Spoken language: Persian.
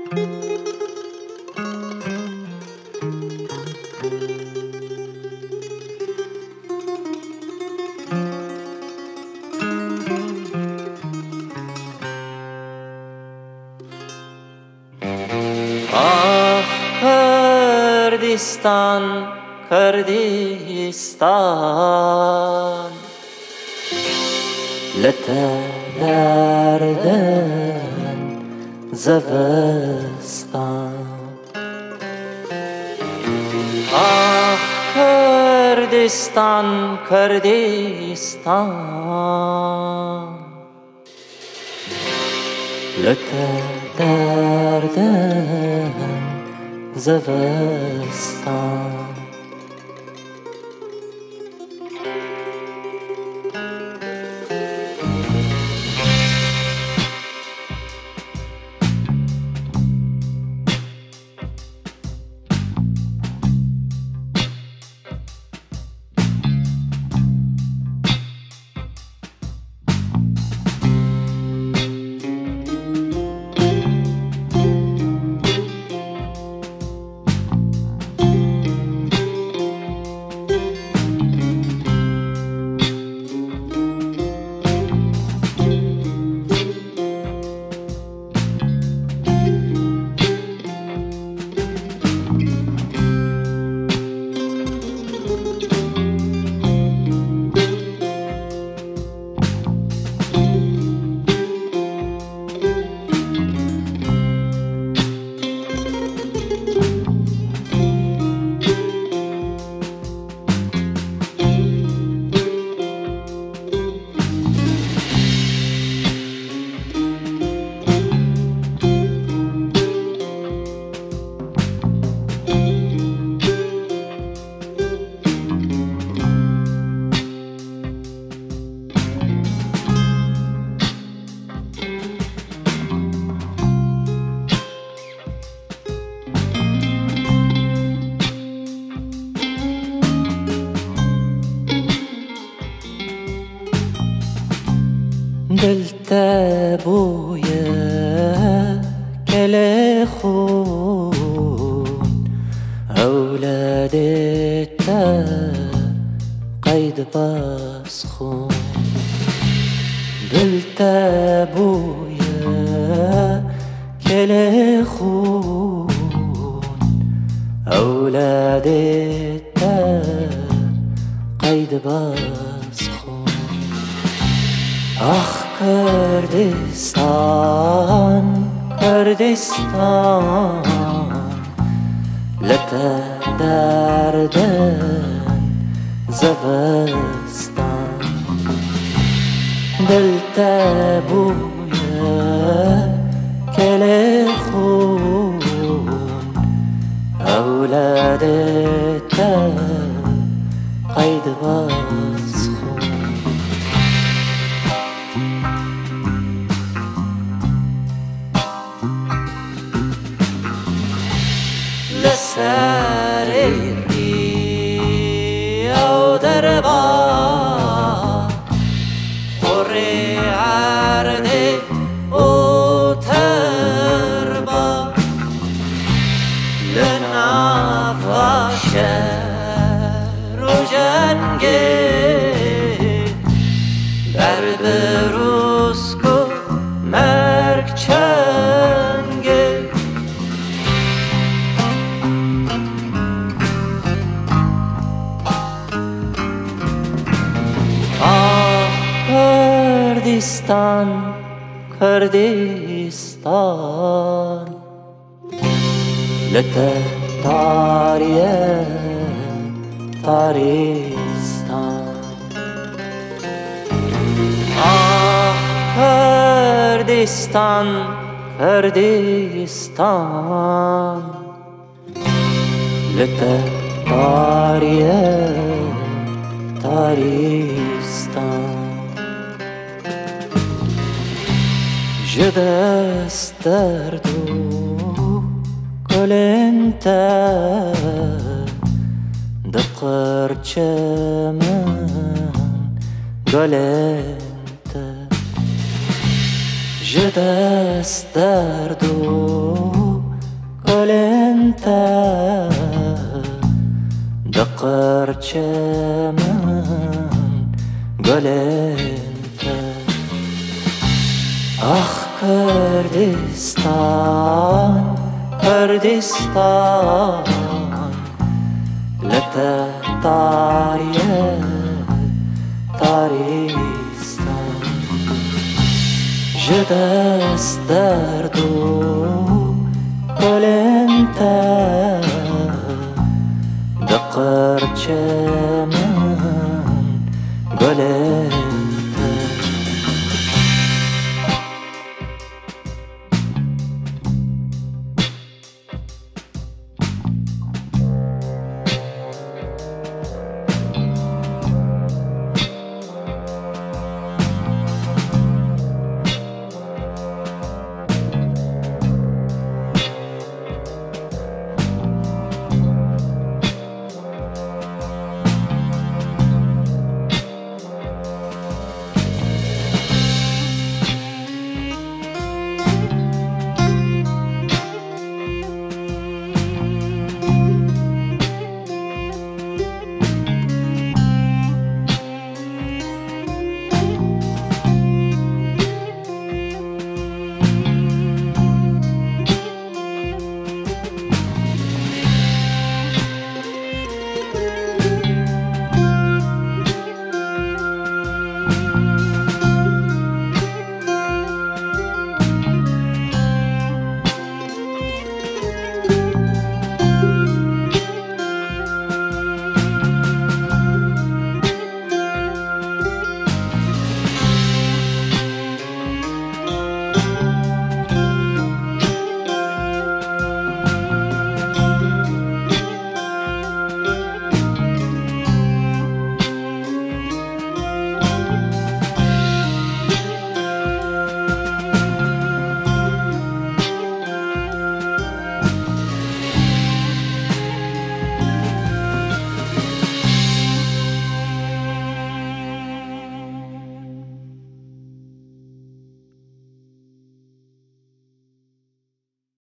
Kurdistan, Kurdistan, letelerden zivistan. Ah Kurdistan, Kurdistan, letelerden zivistan. دلتا بویه کەلێ خون ئەولادێ تا قەید basxûn دلتا بویه کەلێ خون ئەولادێ تا قەید basxûn آخ کردستان کردستان لته دردن زوستان دلته بویه کەلێ خون ئەولادێتە قەید basxûn serê dirba Xurê erdê û tirba li nava şer û cengê ber birûsk û merg çengê Kurdistan, Kurdistan lete tariye terîstan Ah Kurdistan, Kurdistan lete tariye terîstan dest derdu Gulên te Diqurçimin Gulên te dest derdu Gulên te Diqurçimin Gulên te Ah Kurdistan Kurdistan Lete tariye terîstan Ji dest derdu Gulên te Diqurçimin Gulên